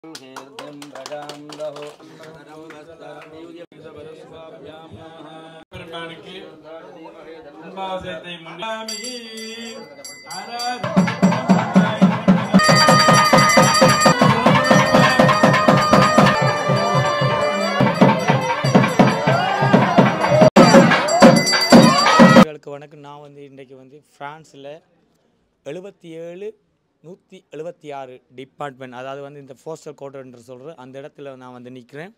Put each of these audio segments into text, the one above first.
வணக்கம். நான் இன்றைக்கு ஃப்ரான்ஸில் 77-176 டிபார்ட்மெண்ட், அதாவது இந்த போஸ்டல் கோட் என்று சொல்கிற அந்த இடத்துல நான் நிற்கிறேன்.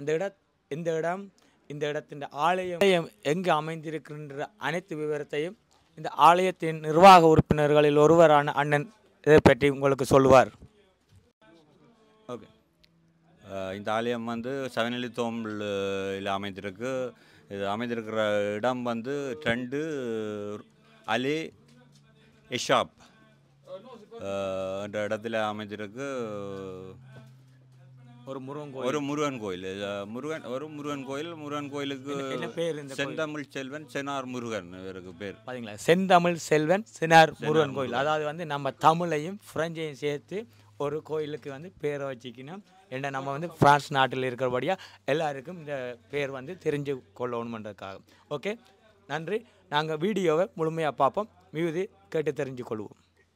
இந்த இடத்தின் ஆலயம் எங்கு அமைந்திருக்கின்ற அனைத்து விவரத்தையும் இந்த ஆலயத்தின் நிர்வாக உறுப்பினர்களில் ஒருவரான அண்ணன் இதை பற்றி உங்களுக்கு சொல்லுவார். ஓகே, இந்த ஆலயம் செவனெலித்தோம்பில் அமைந்திருக்கு. இது அமைந்திருக்கிற இடம் ட்ரெண்டு அலி எஷாப் என்ற இடத்துல அமைந்திருக்கு. ஒரு முருகன் கோயில். முருகன் கோயிலுக்கு செந்தமிழ் செல்வன் செனார் முருகன் இவருக்கு பேர். பார்த்தீங்களா, செந்தமிழ் செல்வன் செனார் முருகன் கோயில். அதாவது நம்ம தமிழையும் பிரெஞ்சையும் சேர்த்து ஒரு கோயிலுக்கு பேரை வச்சுக்கணும். ஏன்னா நம்ம பிரான்ஸ் நாட்டில் இருக்கிறபடியாக எல்லாருக்கும் இந்த பேர் தெரிஞ்சு கொள்ளணுன்றதுக்காக. ஓகே, நன்றி. நாங்கள் வீடியோவை முழுமையாக பார்ப்போம், மிகுதி கேட்டு தெரிஞ்சு கொள்வோம்.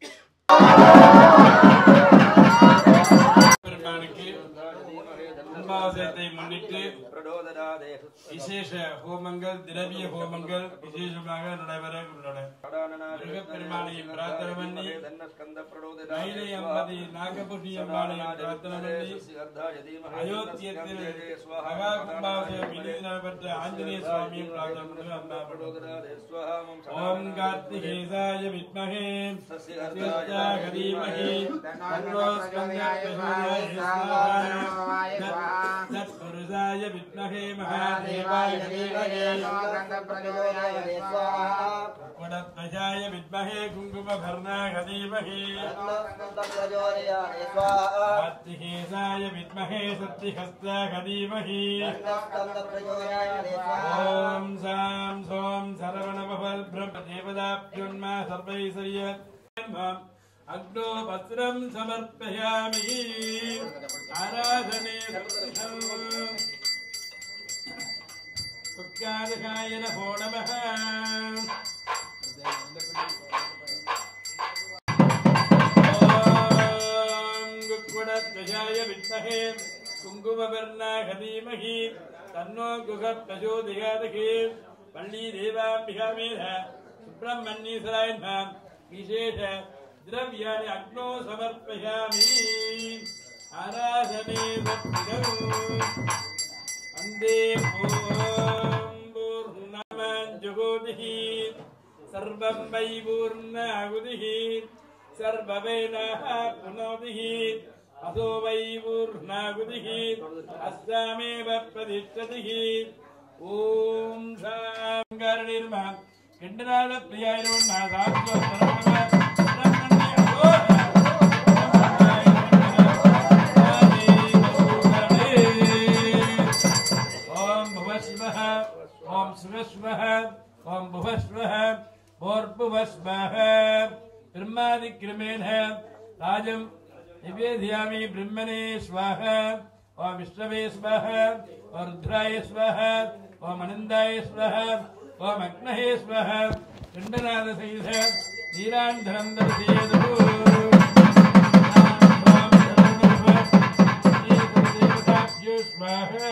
முன்னிட்டு விசேஷ ஹோமங்கள், திரவிய ஹோமங்கள் விசேஷமாக நடைபெற உள்ளன. பெருமாளையும் பிரார்த்தனை பண்ணி, மயிலை அம்மதி நாகபுரி அம்பாளையும் பிரார்த்தனை பண்ணி, அயோத்தியத்தில் மகா கும்பாபிஷேகம் இனிது நடைபெற்ற ஆஞ்சநேய சுவாமியும் பிரார்த்தனை பண்ணி அம்பாபடுகிறது. ஓம் கார்த்திகேசாய வித்மஹே சத்யஜாய தீமஹி தன்னோ ஸ்கந்தாய தத்புருஷாய வித்மஹே மகாதேவாய தீமஹி வடத்வஜாய வித்மஹே குங்குமபர்ணாய தீமஹி கார்த்திகேசாய வித்மஹே சத்தியஹஸ்தாய தீமஹி ஓம் சாம் சோம் சரவணபவல் பிரம்ம தேவதாப்யுன்மா சர்வைஸ்வரிய அக்னோ வஸ்திரம் சமர்ப்பயாமி. ஆராதனே குக்காதகாய நமோ நமः. ஓம் குக்குடத்வஜாய வித்மஹே குங்குமவர்ணாய தீமஹி தன்னோ குகப் பிரச்சோதயாத். பள்ளி தேவாம்பிகாமேத சுப்பிரமணியேஸ்வராய நமः. விசேஷ द्रव्याणि अग्नो समर्पयामि. आराधने वन्दे पूर्णमज्जुगोतिः सर्वं वै पूर्णाहुतिः सर्ववेदाः पुनोतिः असो वै पूर्णाहुतिः अस्यामेव प्रतिष्ठतिः. ॐ शाङ्करनिर्मः कण्डनाथप्रियाय नमः. ओम सुवस्वः ओम भुवस्वः भोर्भुवस्वः. ब्रह्मादिक्रमेण राजं निवेदयामि. ब्रह्मणे स्वाहा. ओम विष्णवे स्वाहा. ओम रुद्राय स्वाहा. ओम अनन्दाय स्वाहा. ओम अग्नये स्वाहा. गण्डनाद सहित नीलांधरं दर्शयतु. स्वाहा.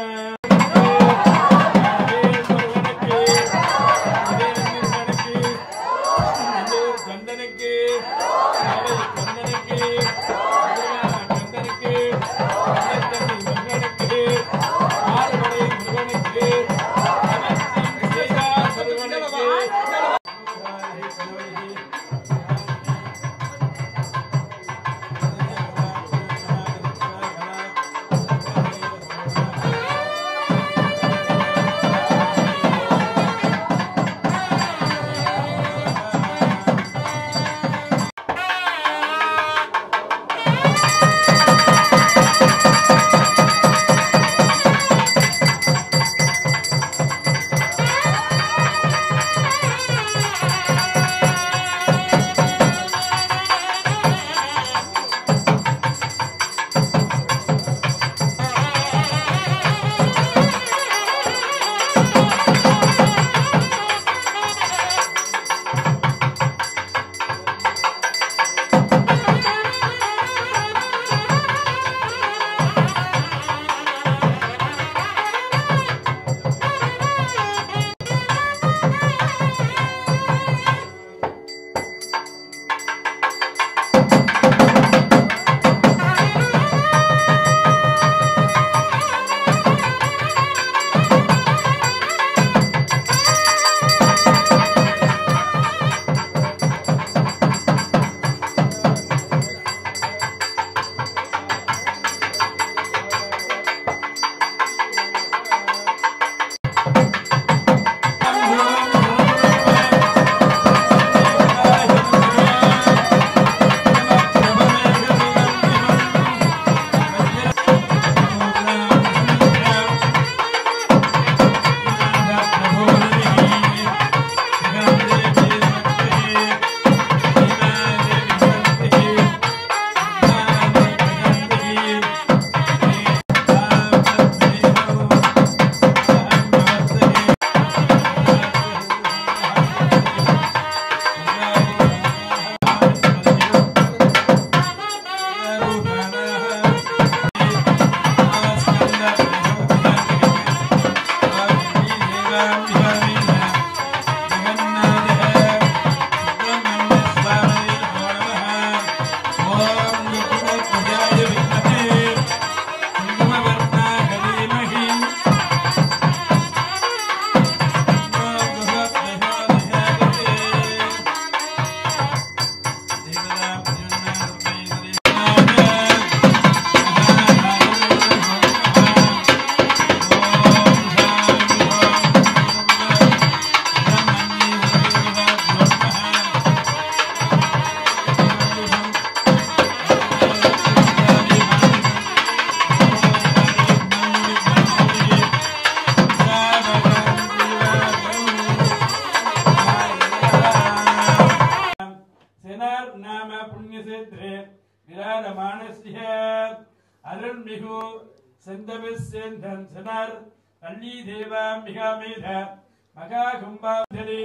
அருள்மிகு செந்தமிழ் சேந்தன் சினர் பள்ளி தேவாம்பிகா மீத மகா கும்பாஞ்சலி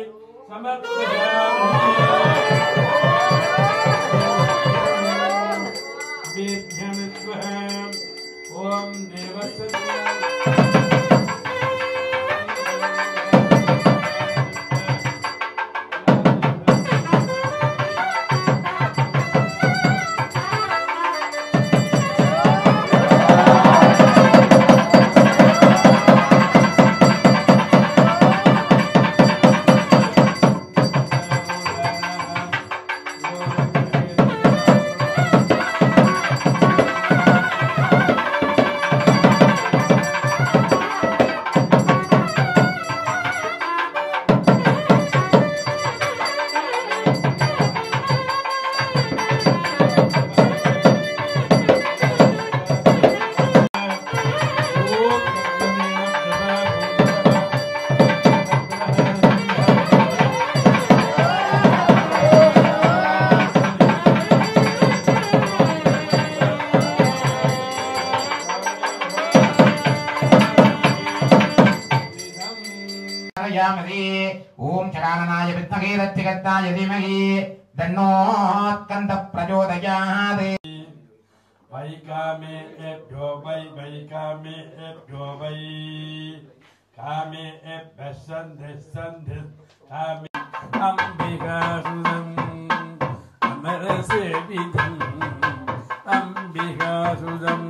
சமர்ப்பயாமி. ஓம் தேவசத்யா ओम चकाननाय विद्महे रच्चिकर्ताय धीमहि तन्नो स्कन्दः प्रचोदयात्. वैकामे एभ्यो वैकामे एभ्यो वै कामे एभ्यः सन्धिः कामे अम्बिकासुदम् अमरसेविदम् अम्बिकासुदम्.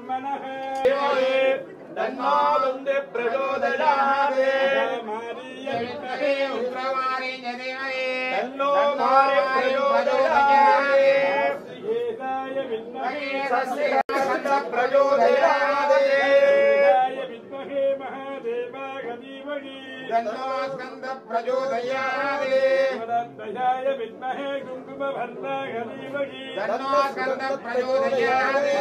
தன்னோலுந்து பிரஜோதயாதே உக்ரவாரி ஜதிமகே தன்னோ மாரி பிரஜோதயாதே ஏகாய வித்மஹே சஸ்ய பிரஜோதயாதே ஏகாய வித்மஹே மகாதேவாய தீமஹி தன்னோ ஸ்கந்த பிரஜோதயாதே தயாய வித்மஹே குங்குமவர்ணாய தீமஹி தன்னோ ஸ்கந்த பிரஜோதயாதே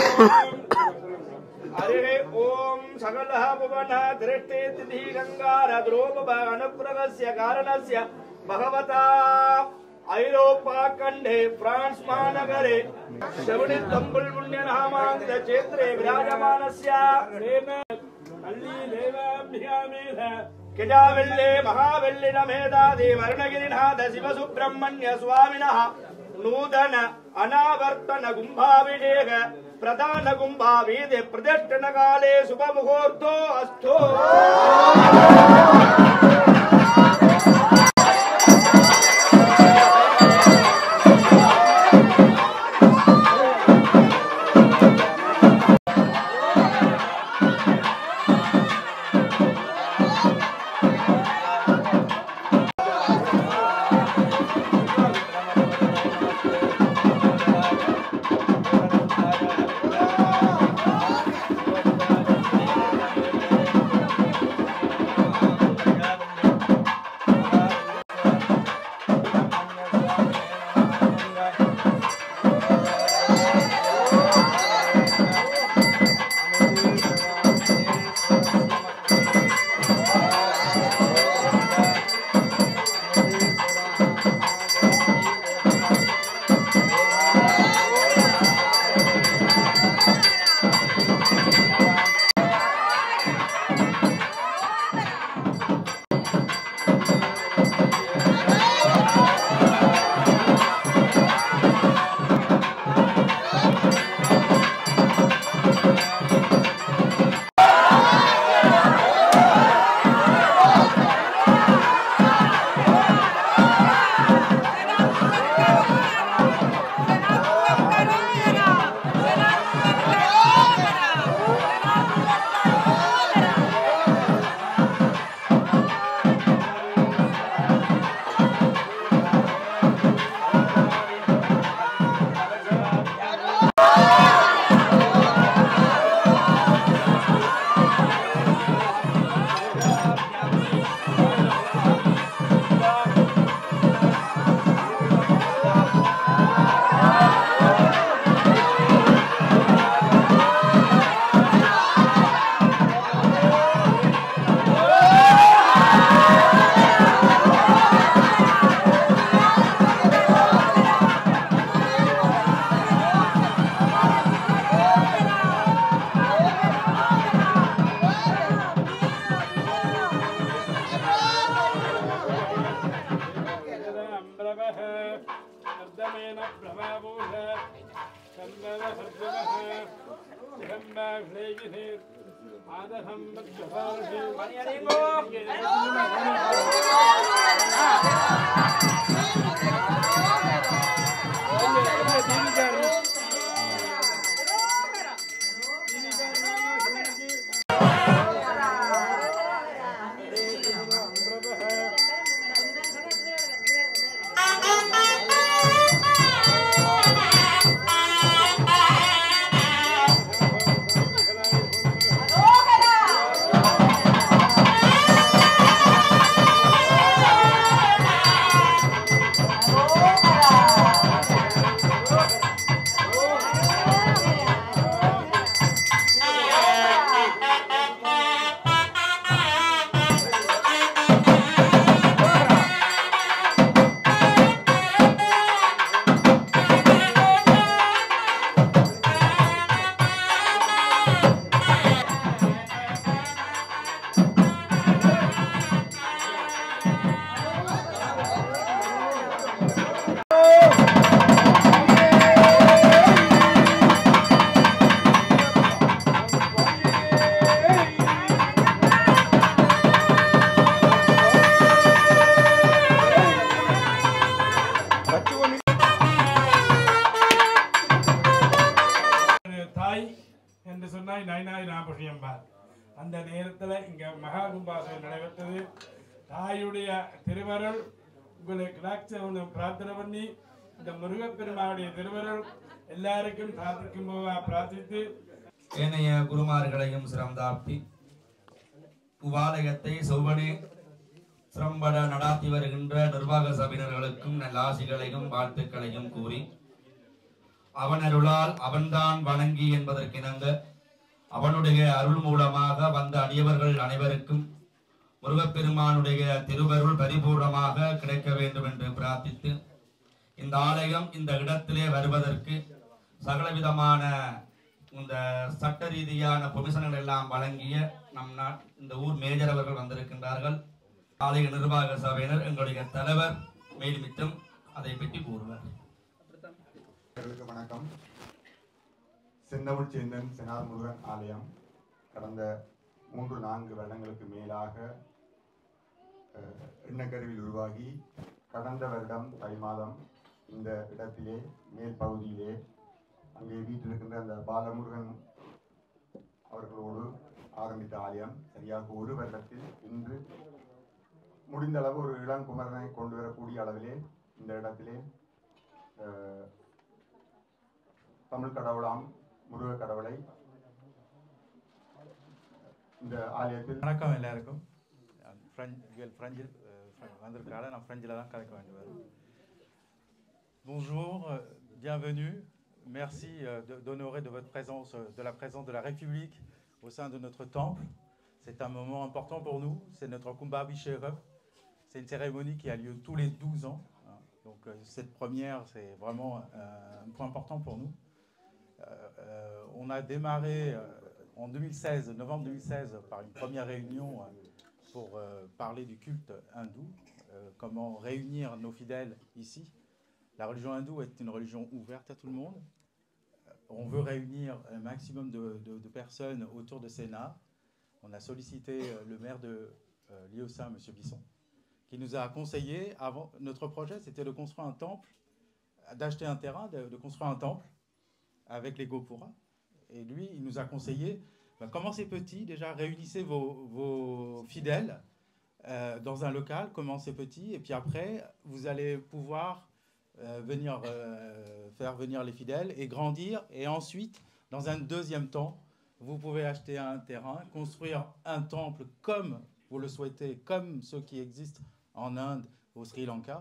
हरे ओम सकलः भुवनः दृष्टे तिथि गंगारद्रोप अनुप्रगस्य कारणस्य भगवता ऐरोपाखण्डे फ्रांस महानगरे शवणि तंबुल पुण्यनामांक क्षेत्रे विराजमानस्य हल्ली देवाभ्यामेध किजाविल्ले महाविल्लिन मेधादि वर्णगिरिनाथ शिवसुब्रह्मण्य स्वामिनः नूतन अनावर्तन कुंभाभिषेक प्रधान कुंभावीदे प्रदर्शन काले शुभ मुहूर्तो अस्तु என்று சொன்னாய் நைனாய் நாபகியம்பார். அந்த நேரத்தில் இங்கே மகா கும்பாசம் நடைபெற்றது. தாயுடைய திருவருள் உங்களுக்கு கிடைச்ச பிரார்த்தனை பண்ணி இந்த முருகப்பெருமாவுடைய திருவருள் எல்லாருக்கும் பிரார்த்திக்கும் பிரார்த்தித்து ஏனைய குருமார்களையும் சிறந்தாழ்த்தி உபாலயத்தை செவ்வனே சிறம்பட நடாத்தி வருகின்ற நிர்வாக சபையினர்களுக்கும் நல்ல ஆசிகளையும் வாழ்த்துக்களையும் கூறி அவன் அருளால் அவன்தான் வணங்கி என்பதற்கிணங்க அவனுடைய அருள் மூலமாக வந்த அடியவர்கள் அனைவருக்கும் முருகப்பெருமானுடைய திருவருள் பரிபூர்ணமாக கிடைக்க வேண்டும் என்று பிரார்த்தித்து இந்த ஆலயம் இந்த இடத்திலே வருவதற்கு சகலவிதமான இந்த சட்ட ரீதியான பொமிஷன்கள் எல்லாம் வழங்கிய நம் இந்த ஊர் மேஜர் அவர்கள் வந்திருக்கின்றார்கள். ஆலய நிர்வாக சபையினர் எங்களுடைய தலைவர் மேல்மிட்டம் அதை பற்றி கூறுவார். வணக்கம். செந்தமிழ் சேந்தன் செனார் முருகன் ஆலயம் கடந்த 3-4 வருடங்களுக்கு மேலாக எண்ணக்கருவில் உருவாகி கடந்த வருடம் தை மாதம் இந்த இடத்திலே மேல் பகுதியிலே அங்கே வீட்டிருக்கின்ற அந்த பாலமுருகன் அவர்களோடு ஆரம்பித்த ஆலயம் சரியாக 1 வருடத்தில் இன்று முடிந்த அளவு ஒரு இளங்குமரனை கொண்டு வரக்கூடிய அளவிலே இந்த இடத்திலே தமிழ் கடவுளாம் முருக கடவுளை இந்த ஆலயத்தில். வணக்கம் எல்லாருக்கும். ஃப்ரெஞ்சில் வந்திருக்கால நான் ஃப்ரெஞ்சில் தான் கதைக்க வேண்டி வரும். Bonjour, bienvenue. Merci d'honorer de votre présence, de la présence de la République au sein de notre temple. C'est un moment important pour nous. C'est notre Kumbha Abhishekam. C'est une cérémonie qui a lieu tous les 12 ans. Donc cette première, c'est vraiment un point important pour nous. On a démarré en 2016, novembre 2016, par une première réunion pour parler du culte hindou, comment réunir nos fidèles ici. La religion hindoue est une religion ouverte à tout le monde. On veut réunir un maximum de personnes autour de Sénat. On a sollicité le maire de Lyosa, M. Bisson, qui nous a conseillé, avant, notre projet c'était de construire un temple, d'acheter un terrain, de construire un temple avec les Gopura. Et lui, il nous a conseillé, commencez petit, déjà réunissez vos fidèles dans un local, commencez petit, et puis après, vous allez pouvoir faire venir les fidèles et grandir. Et ensuite, dans un deuxième temps, vous pouvez acheter un terrain, construire un temple comme vous le souhaitez, comme ceux qui existent en Inde, au Sri Lanka.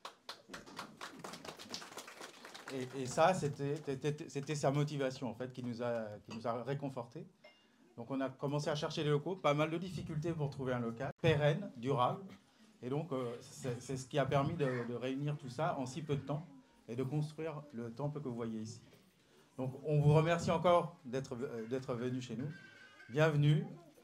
Et ça, c'était sa motivation, en fait, qui nous a réconfortés. Donc on a commencé à chercher les locaux, pas mal de difficultés pour trouver un local pérenne, durable. Et donc c'est ce qui a permis de réunir tout ça en si peu de temps et de construire le temple que vous voyez ici. Donc on vous remercie encore d'être venu chez nous. Bienvenue.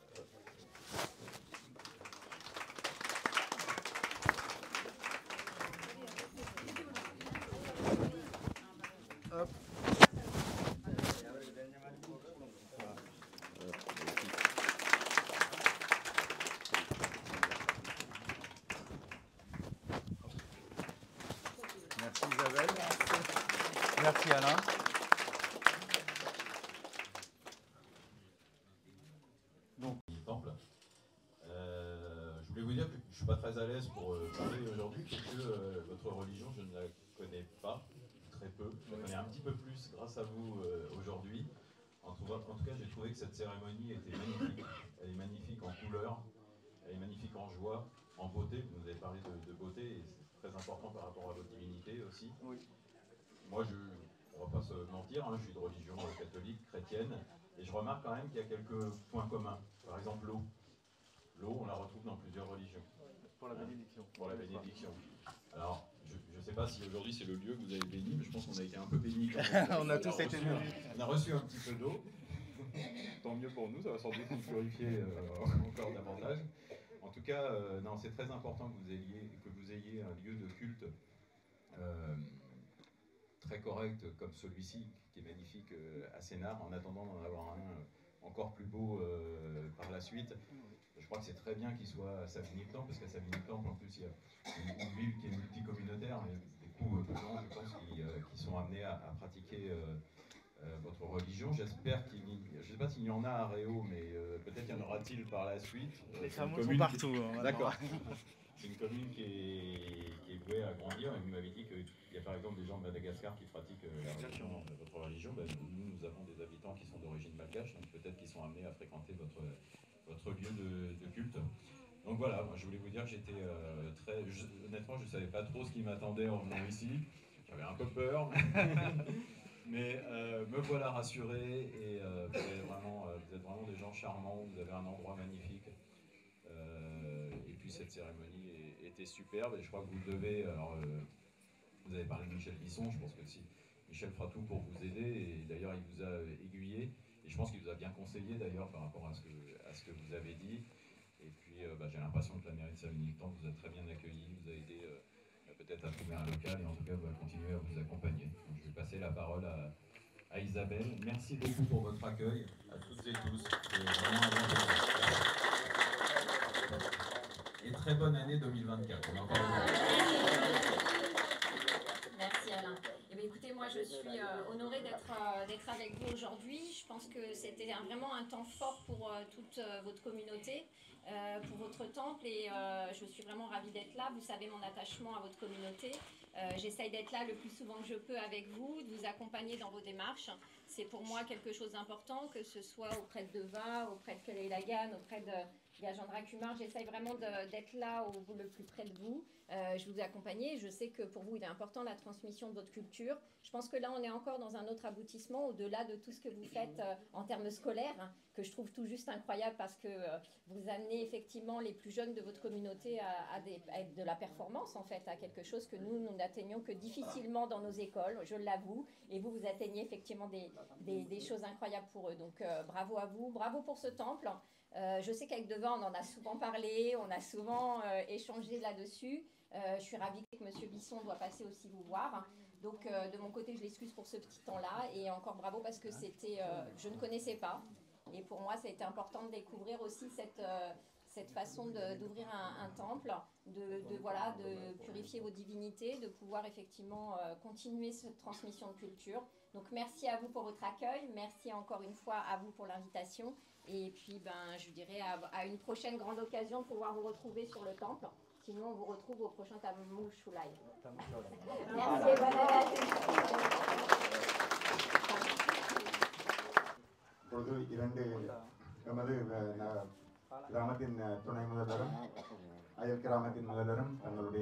Merci Isabelle. Merci Alain. Donc, temple. Je voulais vous dire que je ne suis pas très à l'aise pour parler aujourd'hui puisque votre religion, je ne la connais pas, très peu. Je la connais un petit peu plus grâce à vous aujourd'hui. En tout cas, j'ai trouvé que cette cérémonie était magnifique. Elle est magnifique en couleur, elle est magnifique en joie, en beauté. Vous nous avez parlé de beauté et c'est très important par rapport à votre divinité aussi. Oui. Moi, on ne va pas se mentir, hein, je suis de religion catholique, chrétienne, et je remarque quand même qu'il y a quelques points communs. Par exemple, l'eau. L'eau, on la retrouve dans plusieurs religions. Pour la bénédiction. Pour la bénédiction. Alors, je ne sais pas si aujourd'hui c'est le lieu que vous avez béni, mais je pense qu'on a été un peu bénis. On a tous été bénis. On a reçu un petit peu d'eau. Tant mieux pour nous, ça va sans doute nous purifier encore davantage. En tout cas, non, c'est très important que vous ayez un lieu de culte très correct comme celui-ci, qui est magnifique à Sénart, en attendant d'en avoir un encore plus beau par la suite. Je crois que c'est très bien qu'il soit à Savigny-le-Temple, parce qu'à Savigny-le-Temple, en plus, il y a une ville qui est multicommunautaire, et beaucoup de gens, je pense, qui sont amenés à pratiquer votre religion. J'espère qu'il je ne sais pas s'il y en a à Réau, mais peut-être y en aura-t-il par la suite. Les fameux sont partout. D'accord. C'est une commune qui est vouée à grandir. Et vous m'avez dit qu'il y a par exemple des gens de Madagascar qui pratiquent votre religion. Ben, nous avons des habitants qui sont d'origine malgache, donc peut-être qu'ils sont amenés à fréquenter votre lieu de culte. Donc voilà, moi je voulais vous dire que j'étais honnêtement, je ne savais pas trop ce qui m'attendait en venant ici. J'avais un peu peur, mais me voilà rassuré et vous êtes vraiment des gens charmants, vous avez un endroit magnifique. Et puis cette cérémonie était superbe et je crois que vous devez, vous avez parlé de Michel Bisson, je pense que si Michel fera tout pour vous aider et d'ailleurs il vous a aiguillé et je pense qu'il vous a bien conseillé d'ailleurs par rapport à ce que vous avez dit. Et puis j'ai l'impression que la mairie de Savigny-le-Temple vous a très bien accueilli, vous a aidé peut-être à trouver un local et en tout cas va continuer à vous accompagner. Donc, je vais passer la parole à Isabelle. Merci beaucoup pour votre accueil, à toutes et tous. C'est vraiment un bon plaisir. Et très bonne année 2024. On en parle. Merci Alain. Eh bien, écoutez, moi je suis honorée d'être avec vous aujourd'hui. Je pense que c'était vraiment un temps fort pour toute votre communauté, pour votre temple et je suis vraiment ravie d'être là. Vous savez mon attachement à votre communauté. J'essaye d'être là le plus souvent que je peux avec vous, de vous accompagner dans vos démarches. C'est pour moi quelque chose d'important, que ce soit auprès de Deva, auprès de Kelly Lagan, auprès de Gajendra Kumar. J'essaye vraiment d'être là le plus près de vous. Je vous ai accompagné. Je sais que pour vous, il est important la transmission de votre culture. Je pense que là, on est encore dans un autre aboutissement, au-delà de tout ce que vous faites en termes scolaires, hein, que je trouve tout juste incroyable parce que vous amenez effectivement les plus jeunes de votre communauté à de la performance, en fait, à quelque chose que nous n'atteignons que difficilement dans nos écoles, je l'avoue, et vous atteignez effectivement des choses incroyables pour eux. Donc, bravo à vous, bravo pour ce temple. Je sais qu'avec Deva, on en a souvent parlé, on a souvent échangé là-dessus. Je suis ravie que M. Bisson doit passer aussi vous voir. Donc, de mon côté, je l'excuse pour ce petit temps-là. Et encore bravo parce que je ne connaissais pas. Et pour moi, ça a été important de découvrir aussi cette façon d'ouvrir un temple, de purifier vos divinités, de pouvoir effectivement continuer cette transmission de culture. Donc, merci à vous pour votre accueil. Merci encore une fois à vous pour l'invitation. Et puis, je dirais à une prochaine grande occasion de pouvoir vous retrouver sur le temple. Sinon, on vous retrouve au prochain Tamu Shulai. Merci, bonne année. இப்பொழுது எமது கிராமத்தின் துணை முதல்வரும் அயல் கிராமத்தின் முதல்வரும் தங்களுடைய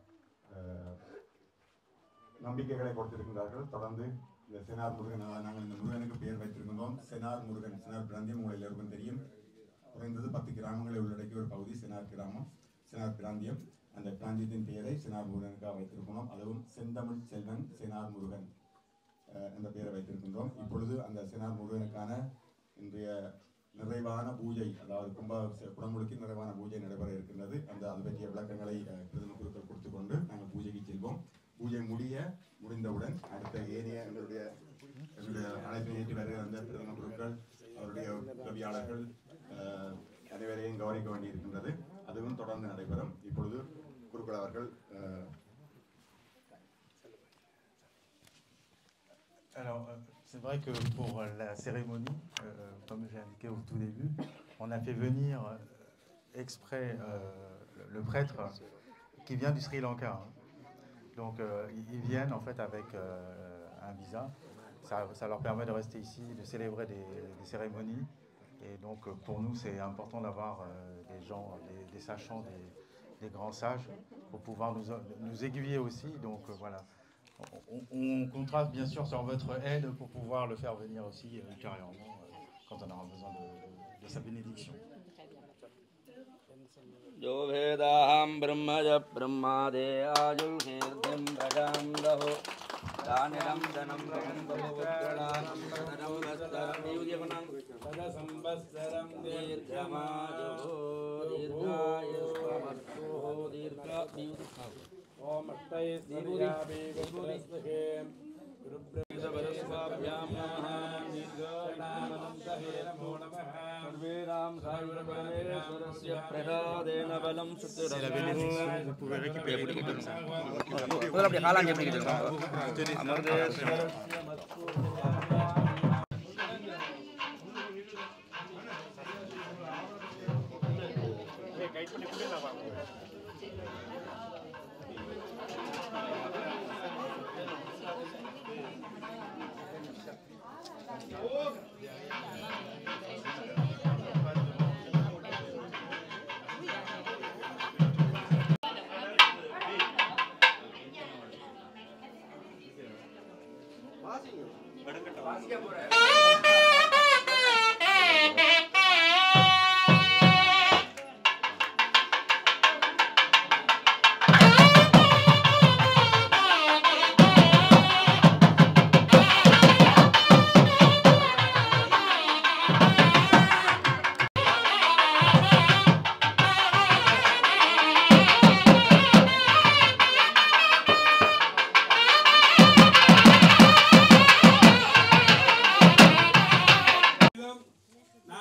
நம்பிக்கைகளை கொடுத்திருக்கின்றார்கள். தொடர்ந்து இந்த செனார் முருகன், நாங்கள் இந்த முருகனுக்கு பெயர் வைத்திருக்கின்றோம். செனார் முருகன், செனார் பிராந்தியம் உங்கள் எல்லோருக்கும் தெரியும். குறைந்தது 10 கிராமங்களை உள்ளடக்கிய ஒரு பகுதி செனார் கிராமம், செனார் பிராந்தியம். அந்த பிராந்தியத்தின் பெயரை செனார் முருகனுக்காக வைத்திருக்கிறோம். அதுவும் செந்தமிழ் செல்வன் செனார் முருகன் என்ற பெயரை வைத்திருக்கின்றோம். இப்பொழுது அந்த செனார் முருகனுக்கான இன்றைய நிறைவான பூஜை, அதாவது குடமுழுக்கின் நிறைவான பூஜை நடைபெற இருக்கின்றது. அது பற்றிய விளக்கங்களை பிரதம குருக்கள் கொடுத்துக் கொண்டு நாங்கள் பூஜைக்கு செல்வோம். பூஜை முடிந்தவுடன் அடுத்த ஏனைய எங்களுடைய அழைப்பை ஏற்றி வருகிற அந்த பிரதம குருக்கள், அவருடைய உதவியாளர்கள் அனைவரையும் கவனிக்க வேண்டியிருக்கின்றது. அதுவும் தொடர்ந்து நடைபெறும். இப்பொழுது குருக்கள் அவர்கள் Alors, c'est vrai que pour la cérémonie, comme j'ai indiqué au tout début, on a fait venir exprès le prêtre qui vient du Sri Lanka. Hein. Donc, ils viennent en fait avec un visa. Ça leur permet de rester ici, de célébrer des cérémonies. Et donc, pour nous, c'est important d'avoir des gens, des sachants, des grands sages, pour pouvoir nous aiguiller aussi. Donc, voilà. On comptera bien sûr sur votre aide pour pouvoir le faire venir aussi ultérieurement quand on aura besoin de sa bénédiction. Om Ashtay Saryabi Viprasthim Rubrasvabhyam Namaha Nidgananantahe Namo Namaha Sarveram Sarvarapaneswarasya Prahadena Balam Sutra. C'est la bénédiction, vous pouvez récupérer comme ça. Tenez ça.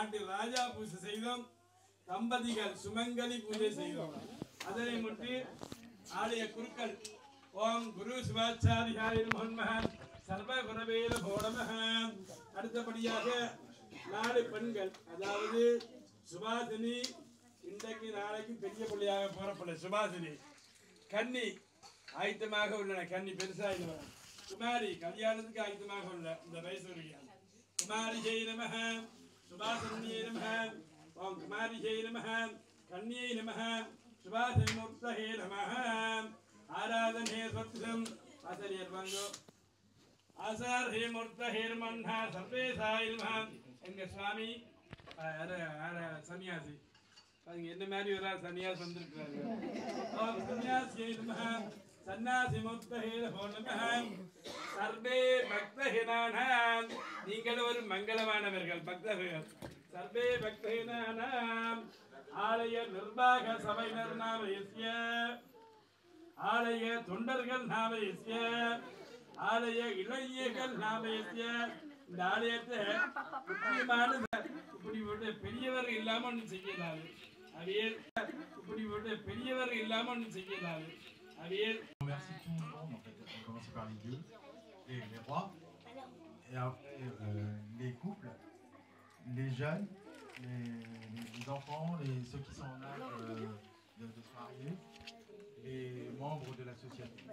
நாட்டு ராஜா பூஜை செய்தோம். தம்பதிகள் சுமங்கலி பூஜை செய்தோம். அதனை முட்டி ஆலய குருக்கள் ஓம் குரு சிவாச்சாரியாய நமः சர்வ குணவேல போடமஹ. அடுத்தபடியாக 4 பெண்கள், அதாவது சுபாசினி, இன்றைக்கு நாளைக்கு பெரிய பிள்ளையாக போறப்பட சுபாசினி, கன்னி ஆயத்தமாக உள்ளன, கன்னி பெருசாக, குமாரி கல்யாணத்துக்கு ஆயத்தமாக உள்ள இந்த வயசு குமாரி ஜெய் நமஹ, சுபாசினியை நமஹ, ஓம் குமாரி ஜெய் நமஹ, கன்னியை நமஹ, சுபாசினி மூர்த்தஹே நமஹ. ஆராதனே சத்யம் ஆசிரியர் வாங்கோ. ஆசார் ஹே மூர்த்தஹே நமஹ சர்வே சாய் நமஹ. எங்க சுவாமி சன்னியாசி பாருங்க, என்ன மாதிரி ஒரு சன்னியாசி வந்திருக்கிறாரு. ஓம் சன்னியாசி நமஹ சன்னாசி மூர்த்தஹே நமஹ சர்வே பக்தஹினான. நீங்கள் ஒரு மங்களமானவர்கள் பக்தர்கள். சர்வே பக்தஹினான. ஆலய நிர்வாக சபையினர் நாமயஸ்ய, ஆலய தொண்டர்கள் நாமயஸ்ய, ஆலய இளைஞர்கள் நாமயஸ்ய. இந்த ஆலயத்தை முக்கியமான இப்படி ஒரு பெரியவர் இல்லாம ஒன்று செய்யலாது. அவையே இப்படி ஒரு பெரியவர் இல்லாம ஒன்று செய்யலாது. அவையே On remercie tout le monde, en fait. On commence par les dieux, les rois, et après les couples, les jeunes, les enfants, ceux qui sont en âge de se marier, les membres de l'association,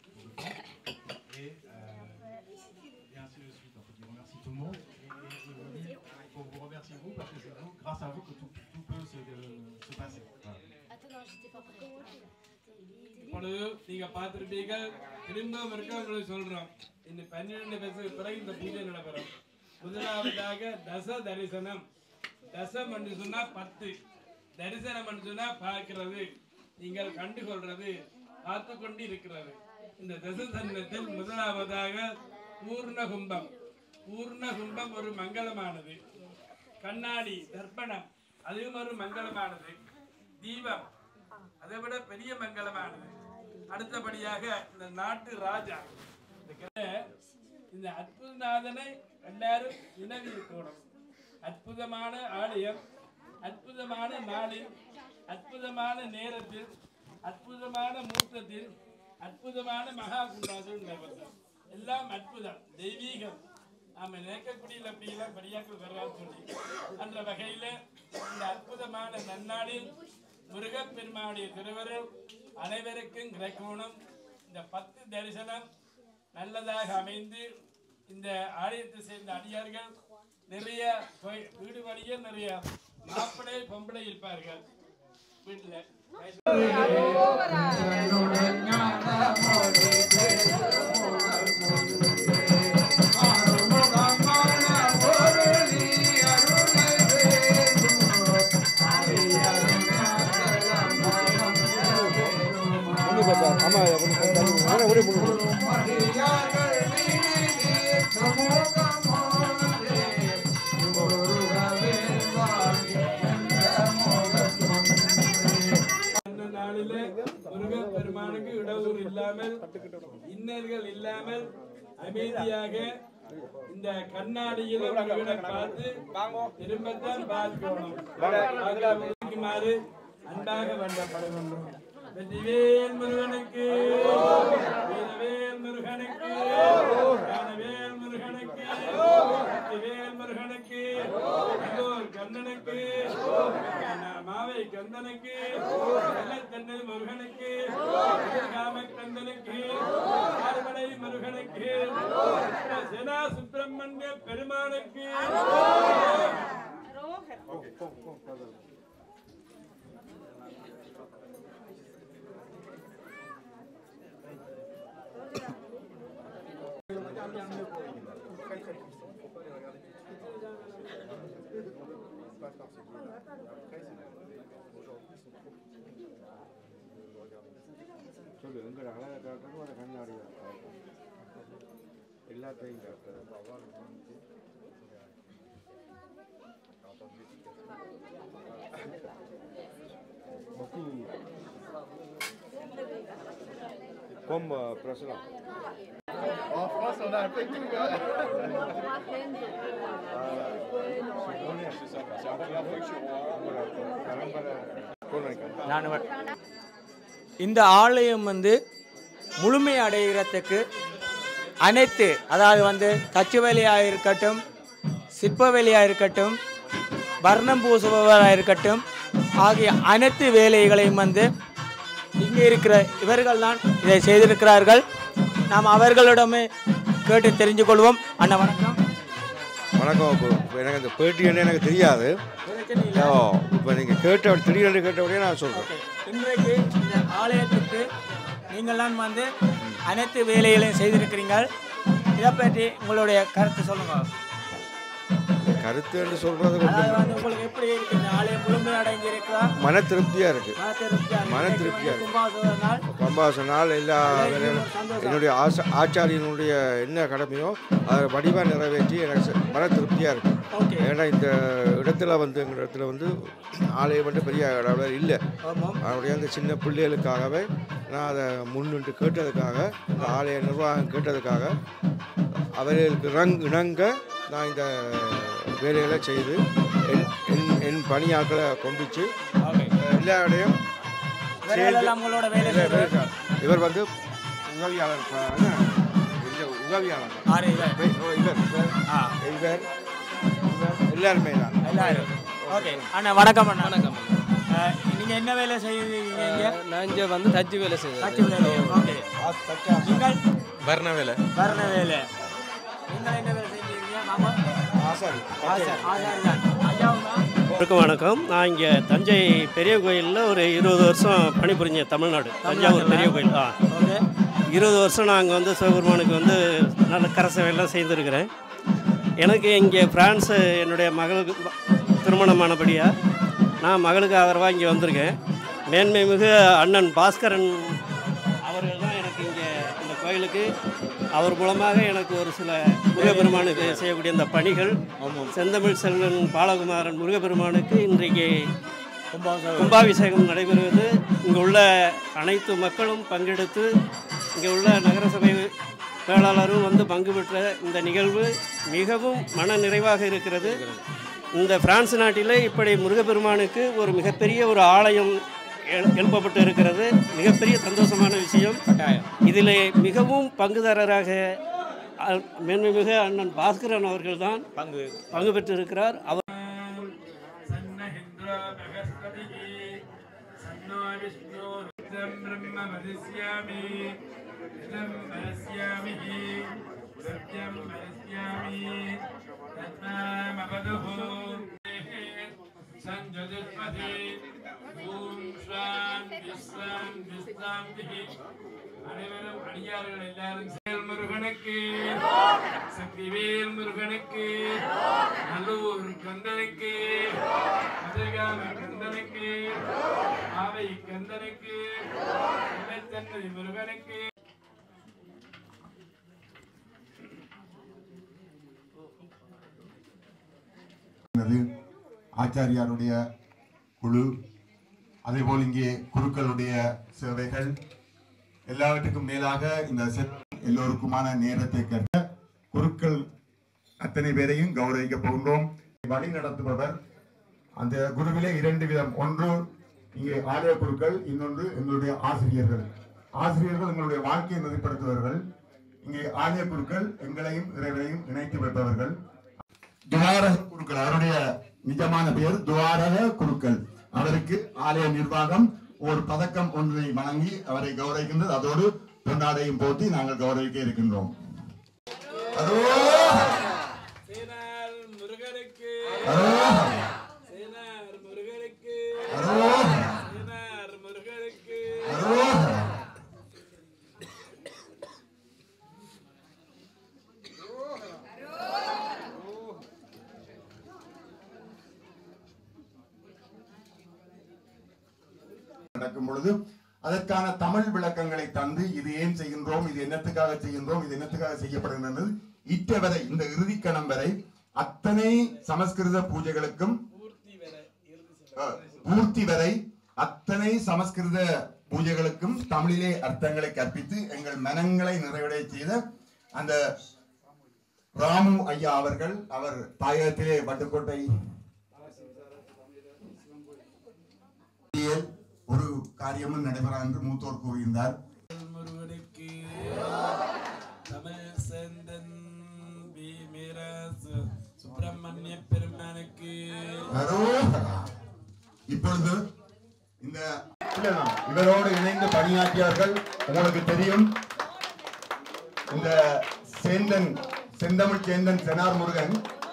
et ainsi de suite. En fait, on remercie tout le monde. Et il faut vous remercier vous parce que c'est vous, grâce à vous que tout peut se passer. Voilà. Attends, non, j'étais pas prête. இப்பொழுது நீங்க பார்த்திருப்பீர்கள். திரும்ப உங்களுக்கு சொல்றோம், இந்த 12 வயசுக்கு பிறகு இந்த பூஜை நடைபெறும். முதலாவதாக தச தரிசனம். தசம் என்று சொன்னா 10, தரிசனம் என்று சொன்னா பார்க்கிறது, நீங்கள் கண்டுகொள்றது, பார்த்து கொண்டு இருக்கிறது. இந்த தசசன்னத்தில் முதலாவதாக பூர்ண கும்பம். பூர்ண கும்பம் ஒரு மங்களமானது. கண்ணாடி தர்ப்பணம் அதுவும் ஒரு மங்களமானது. தீபம் அதை விட பெரிய மங்களமானது. அடுத்தபடியாக இந்த நாட்டு ராஜா, இந்த அற்புதநாதனை எல்லாரும் நினைவு கூடும். அற்புதமான ஆலயம், அற்புதமான நாளில், அற்புதமான நேரத்தில், அற்புதமான முகூர்த்தத்தில், அற்புதமான மகா குண்டாசம் நடைபெறும். எல்லாம் அற்புதம், தெய்வீகம். நாம நினைக்கக்கூடிய அப்படியெல்லாம் பெரியாக்கள் வர்றான்னு சொல்லி அந்த வகையில இந்த அற்புதமான நன்னாளில் முருகப்பெருமானுடைய திருவருள் அனைவருக்கும் கிடைக்கணும். இந்த 10 தரிசனம் நல்லதாக அமைந்து இந்த ஆலயத்தை சேர்ந்த அடியார்கள் நிறைய வீடு வழியே நிறைய மாப்பிள்ளை பொம்பளை இருப்பார்கள் வீட்டில். நாளிலே முருகப்பெருமானுக்கு இடஒரு இல்லாமல், இன்னல்கள் இல்லாமல் அமைதியாக இந்த கண்ணாடியில முருகனை பார்த்து திரும்பத்தான் பார்க்கணும். அன்பாக வேண்டப்படுகின்றோம். வெற்றிவேல் முருகனுக்கு, வீரவேல் முருகனுக்கு, ஞானவேல் முருகனுக்கு, வெற்றிவேல் முருகனுக்கு, கண்ணனுக்கு, மாவை கந்தனுக்கு, வெள்ளத்தண்ணல் முருகனுக்கு, காமக்கந்தனுக்கு, ஆறுமலை முருகனுக்கு, சேனா சுப்பிரமணிய பெருமானுக்கு. சொல்லு, எங்களை அழகாக காட்டுறது ஒரு கண்ணாடி எல்லாத்தையும் காட்டுறது. Comme précédent. En France, on a un peu tout. C'est ça. இந்த ஆலயம் வந்து முழுமை அடைகிறதுக்கு அனைத்து, அதாவது வந்து தச்சு வேலையாக இருக்கட்டும், சிற்ப வேலையாக இருக்கட்டும், வர்ணம் பூசுபவராக இருக்கட்டும் ஆகிய அனைத்து வேலைகளையும் வந்து இங்கே இருக்கிற இவர்கள் தான் இதை செய்திருக்கிறார்கள். நாம் அவர்களிடமே கேட்டு தெரிஞ்சு கொள்வோம். அண்ணா வணக்கம். வணக்கம். இப்போ எனக்கு இந்த பேட்டி என்ன எனக்கு தெரியாது. இப்போ நீங்கள் திடீரென்று கேட்டபடியே நான் சொல்கிறேன். இன்றைக்கு இந்த ஆலயத்துக்கு நீங்கள்லாம் வந்து அனைத்து வேலைகளையும் செய்திருக்கிறீர்கள். இதை பற்றி உங்களுடைய கருத்து சொல்லுங்க. கருத்து என்று சொல்கிறது உங்களுக்கு எப்படி இருக்கு? இந்த ஆலயம் முழுமை அடைஞ்சிருக்கா? மன திருப்தியாக இருக்குது. மன திருப்தியாக இருக்குது. கும்பாச நாள் எல்லா என்னுடைய ஆச்சாரியனுடைய என்ன கடமையோ அதை வடிவாக நிறைவேற்றி எனக்கு மன திருப்தியாக இருக்குது. ஏன்னா இந்த இடத்துல வந்து எங்கள் இடத்துல வந்து ஆலயம் வந்து பெரிய அளவில் இல்லை. அவருடைய அந்த சின்ன பிள்ளைகளுக்காகவே நான் அதை முன்னின்று கேட்டதுக்காக, இந்த ஆலய நிர்வாகம் கேட்டதுக்காக அவர்களுக்கு இணங்க நான் இந்த வேலைகளை செய்து என் பணியாட்களை கொண்டுச்சு எல்லா இடையும் இவர் வந்து உதவியாளர் எல்லாருமே தான். ஓகே அண்ணா வணக்கம். அண்ணா வணக்கம். நீங்கள் என்ன வேலை செய்வீங்க? நான் இங்கே வந்து தச்சு வேலை செய்வேன். தச்சு வேலை. ஓகே. நீங்கள் வர்ண வேலை. வர்ண வேலை. நீங்கள் என்ன வேலை செய்வீங்க? மாமா வணக்கம். நான் இங்கே தஞ்சை பெரிய கோயிலில் ஒரு 20 வருஷம் பணிபுரிஞ்சேன். தமிழ்நாடு தஞ்சாவூர் பெரிய கோயில். 20 வருஷம் நான் அங்கே வந்து சிவபெருமானுக்கு வந்து நல்ல கரசவையெல்லாம் செய்திருக்கிறேன். எனக்கு இங்கே ஃப்ரான்ஸு என்னுடைய மகளுக்கு திருமணமானபடியாக நான் மகளுக்கு ஆதரவாக இங்கே வந்திருக்கேன். மேன்மை மிகு அண்ணன் பாஸ்கரன் அவர்கள் தான் எனக்கு இங்கே இந்த கோயிலுக்கு அவர் மூலமாக எனக்கு ஒரு சில முருகப்பெருமானுக்கு செய்யக்கூடிய இந்த பணிகள். செந்தமிழ் செல்வன் பாலகுமாரன் முருகப்பெருமானுக்கு இன்றைக்கு கும்பாபிஷேகம் நடைபெறுவது. இங்கே உள்ள அனைத்து மக்களும் பங்கெடுத்து இங்கே உள்ள நகரசபை வேளாளரும் வந்து பங்கு பெற்ற இந்த நிகழ்வு மிகவும் மன நிறைவாக இருக்கிறது. இந்த பிரான்ஸ் நாட்டில் இப்படி முருகப்பெருமானுக்கு ஒரு மிகப்பெரிய ஒரு ஆலயம் எழுப்பப்பட்டு இருக்கிறது. மிகப்பெரிய சந்தோஷமான விஷயம். இதில் மிகவும் பங்குதாரராக மேன்மைமிகு அண்ணன் பாஸ்கரன் அவர்கள் தான் பங்கு பெற்றிருக்கிறார். அவர் அனைவரும் அடியார்கள் எல்லாரும் முருகனுக்கு, சக்திவேல் முருகனுக்கு, நல்லூர் கந்தனுக்கு, மதுரகாம கந்தனுக்கு, ஆவை கந்தனுக்கு, சன்னதி முருகனுக்கு. ஆச்சாரியாருடைய குழு, அதேபோல் இங்கே குருக்களுடைய சேவைகள், எல்லாவற்றுக்கும் மேலாக இந்த எல்லோருக்குமான நேரத்தை கற்ற குருக்கள் அத்தனை பேரையும் கௌரவிக்க போகின்றோம். வழி நடத்துபவர் அந்த குருவிலே 2 விதம். ஒன்று இங்கே ஆலய குருக்கள், இன்னொன்று எங்களுடைய ஆசிரியர்கள். ஆசிரியர்கள் எங்களுடைய வாழ்க்கையை நெறிப்படுத்துபவர்கள். இங்கே ஆலய குருக்கள் எங்களையும் இறைவனையும் இணைத்து வைப்பவர்கள். துவாரக குருக்கள், அவருடைய நிஜமான பெயர் துவாரக குருக்கள். அவருக்கு ஆலய நிர்வாகம் ஒரு பதக்கம் ஒன்றை வழங்கி அவரை கௌரவிக்கின்றது. அதோடு பொன்னாடையும் போட்டி நாங்கள் கௌரவிக்க இருக்கின்றோம். நடக்கும் பொழுது அதற்கான தமிழ் விளக்கங்களை தந்து இது ஏன் செய்கின்றோம், இது என்னத்துக்காக செய்கின்றோம், இது என்னத்துக்காக செய்யப்படுகின்றது இற்றவரை இந்த இறுதிக்கணம் வரை அத்தனை சமஸ்கிருத பூஜைகளுக்கும் பூர்த்தி வரை அத்தனை சமஸ்கிருத பூஜைகளுக்கும் தமிழிலே அர்த்தங்களை கற்பித்து எங்கள் மனங்களை நிறைவடைய செய்த அந்த ராமு ஐயா அவர்கள், அவர் தாயகத்திலே வட்டுக்கோட்டை ஒரு காரியமும் நடைபெறா என்று மூத்தோர் கூறியிருந்தார். முருகனுக்கு தமிழ் சேந்தன் சுப்பிரமணிய பெருமானுக்கு. இப்பொழுது இந்த இவரோடு இணைந்து பணியாற்றியவர்கள் உங்களுக்கு தெரியும். இந்த செந்தமிழ் சேந்தன் செனார் முருகன்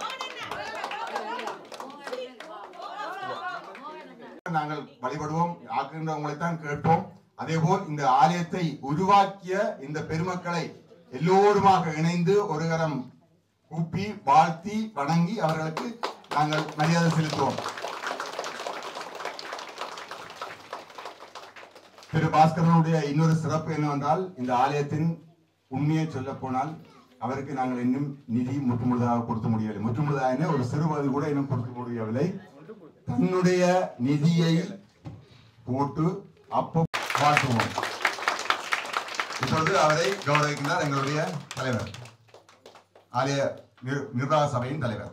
நாங்கள் வழிபடுவோம், ஆக்குகின்றவங்களைத்தான் கேட்போம். அதேபோல் இந்த ஆலயத்தை உருவாக்கிய இந்த பெருமக்களை எல்லோருமாக இணைந்து ஒரு கரம் கூப்பி வாழ்த்தி வணங்கி அவர்களுக்கு நாங்கள் மரியாதை செலுத்துவோம். திரு பாஸ்கரனுடைய இன்னொரு சிறப்பு என்னவென்றால், இந்த ஆலயத்தின் உண்மையை சொல்ல போனால் அவருக்கு நாங்கள் இன்னும் நிதி முற்றுமுழுதாக கொடுக்க முடியவில்லை. முற்றுமுழுதாக ஒரு சிறுபகுதி கூட இன்னும் கொடுக்க முடியவில்லை. தன்னுடைய நிதியை போட்டு அப்போ மாற்றுவோம். இப்பொழுது அவரை கௌரவிக்கின்றார் எங்களுடைய தலைவர், ஆலய நிர்வாக சபையின் தலைவர்.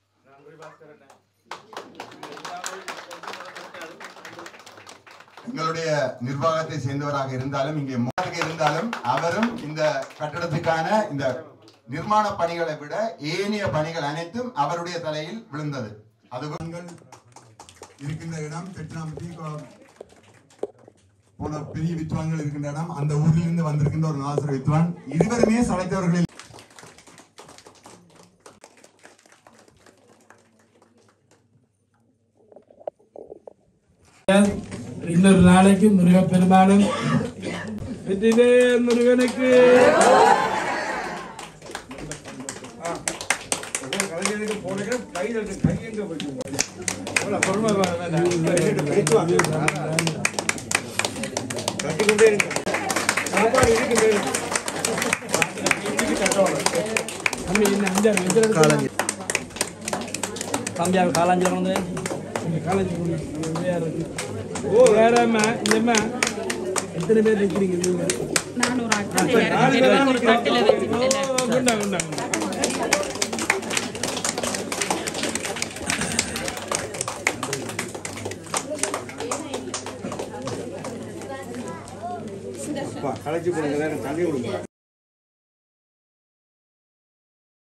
எங்களுடைய நிர்வாகத்தை சேர்ந்தவராக இருந்தாலும் இங்கே இருந்தாலும் அவரும் இந்த கட்டடத்துக்கான இந்த நிர்மாண பணிகளை விட ஏனைய பணிகள் அனைத்தும் அவருடைய தலையில் விழுந்தது. அது இருக்கின்ற இடம் தெற்றாம்பட்டி போன பெரிய வித்வான்கள் இருக்கின்ற இடம். அந்த ஊரிலிருந்து வந்திருக்கின்ற ஒரு நாசர வித்வான், இருவருமே சளைத்தவர்களில் இன்னொரு நாளைக்கு முருகப்பெருமானும் வெற்றிவேல் முருகனுக்கு. தம்பியாக காலாஞ்சி வந்து காலேஜ் வேறம்மா இல்லம்மா எத்தனை பேர் நிற்கிறீங்க? கலைச்சி போடுங்க, தண்ணி கொடுங்க.